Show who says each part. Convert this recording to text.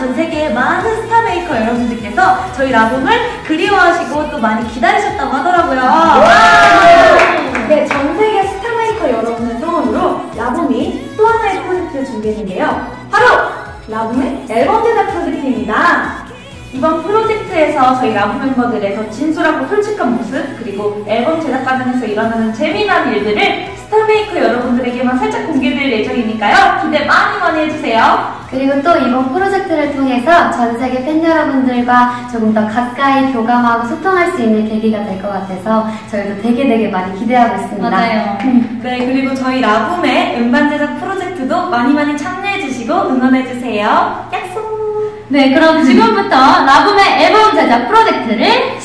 Speaker 1: 전 세계의 많은 스타메이커 여러분들께서 저희 라붐을 그리워하시고 또 많이 기다리셨다고 하더라고요.
Speaker 2: 네, 전 세계 스타메이커 여러분의 성원으로 라붐이 또 하나의 프로젝트를 준비했는데요. 바로 라붐의 앨범 제작 프로젝트입니다.
Speaker 1: 이번 프로젝트에서 저희 라붐 멤버들의 더 진솔하고 솔직한 모습, 그리고 앨범 제작 과정에서 일어나는 재미난 일들을 스타메이커 여러분들에게만 살짝 공개될 예정이니까요. 기대 많이 해주세요.
Speaker 3: 그리고 또 이번 프로젝트를 통해서 전 세계 팬 여러분들과 조금 더 가까이 교감하고 소통할 수 있는 계기가 될 것 같아서 저희도 되게 많이 기대하고 있습니다.
Speaker 1: 맞아요. 네, 그리고 저희 라붐의 음반 제작 프로젝트도 많이 참여해주시고 응원해주세요. 약속!
Speaker 4: 네, 그럼 지금부터 라붐의 앨범 제작 프로젝트를